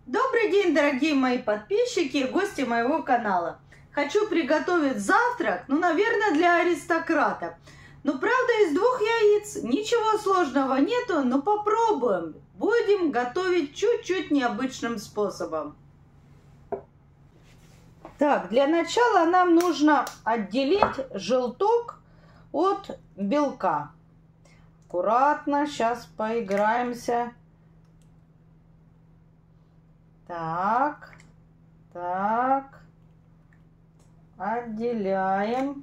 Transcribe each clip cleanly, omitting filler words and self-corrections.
Добрый день, дорогие мои подписчики и гости моего канала. Хочу приготовить завтрак, наверное, для аристократа. Правда, из 2 яиц. Ничего сложного нету, но попробуем. Будем готовить чуть-чуть необычным способом. Так, для начала нам нужно отделить желток от белка. Аккуратно, сейчас поиграемся. Так, отделяем.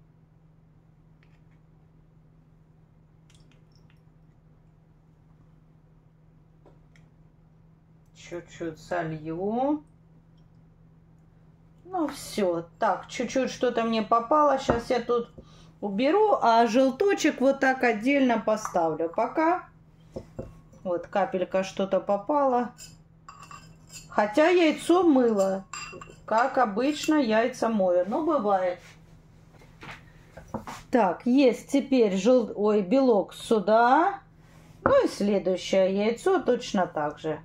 Чуть-чуть солью. Все. Так, чуть-чуть что-то мне попало. Сейчас я тут уберу, а желточек вот так отдельно поставлю. Пока. Вот капелька что-то попало. Хотя яйцо мыло. Как обычно, яйца мою. Но бывает. Так, есть теперь белок сюда. И следующее яйцо точно так же.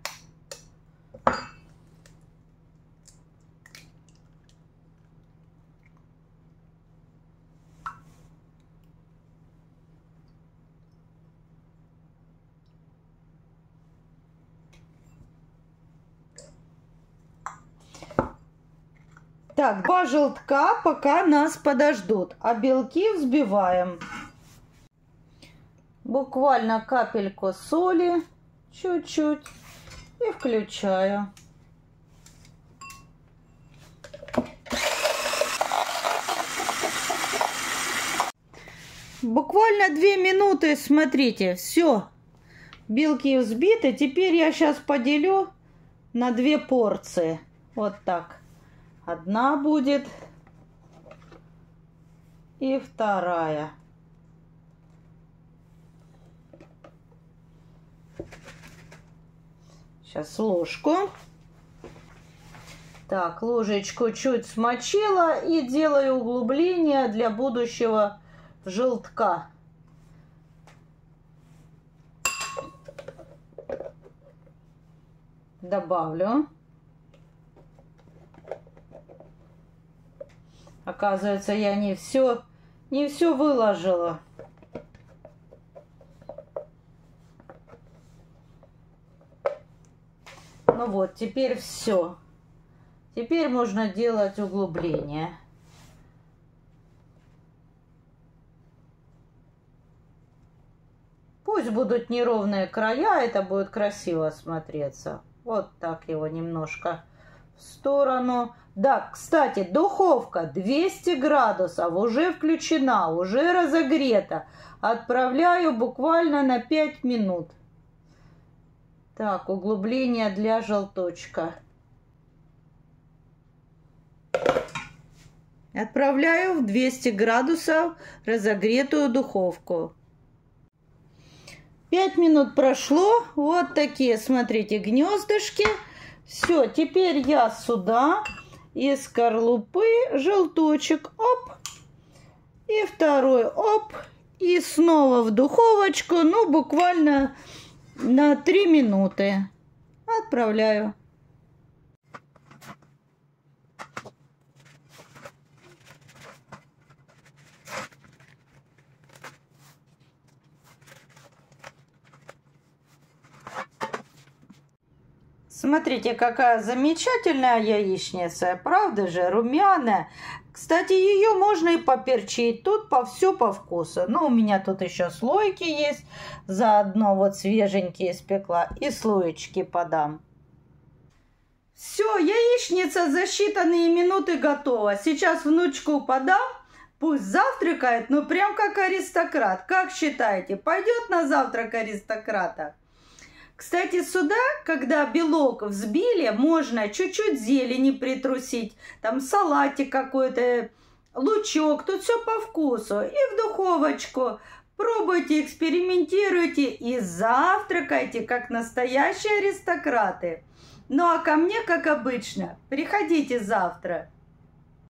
Так, 2 желтка пока нас подождут, а белки взбиваем. Буквально капельку соли, чуть-чуть, и включаю. Буквально 2 минуты, смотрите, все, белки взбиты. Теперь я сейчас поделю на 2 порции, вот так. Одна будет и вторая. Сейчас ложку. Так, ложечку чуть смочила и делаю углубление для будущего желтка. Добавлю. Оказывается, я не все выложила. Вот, теперь все. Теперь можно делать углубление. Пусть будут неровные края, это будет красиво смотреться. Вот так его немножко в сторону. Да, кстати, духовка 200 градусов уже включена, уже разогрета. Отправляю буквально на 5 минут. Так, углубление для желточка. Отправляю в 200 градусов разогретую духовку. 5 минут прошло. Вот такие, смотрите, гнездышки. Все, теперь я сюда из скорлупы желточек, оп, и второй, оп, и снова в духовочку, буквально на 3 минуты. Отправляю. Смотрите, какая замечательная яичница, правда же, румяная. Кстати, ее можно и поперчить, тут все по вкусу. У меня тут еще слойки есть, заодно вот свеженькие испекла, и слоечки подам. Все, яичница за считанные минуты готова. Сейчас внучку подам, пусть завтракает, прям как аристократ. Как считаете, пойдет на завтрак аристократа? Кстати, сюда, когда белок взбили, можно чуть-чуть зелени притрусить. Там салатик какой-то, лучок, тут все по вкусу. И в духовочку. Пробуйте, экспериментируйте и завтракайте, как настоящие аристократы. А ко мне, как обычно, приходите завтра.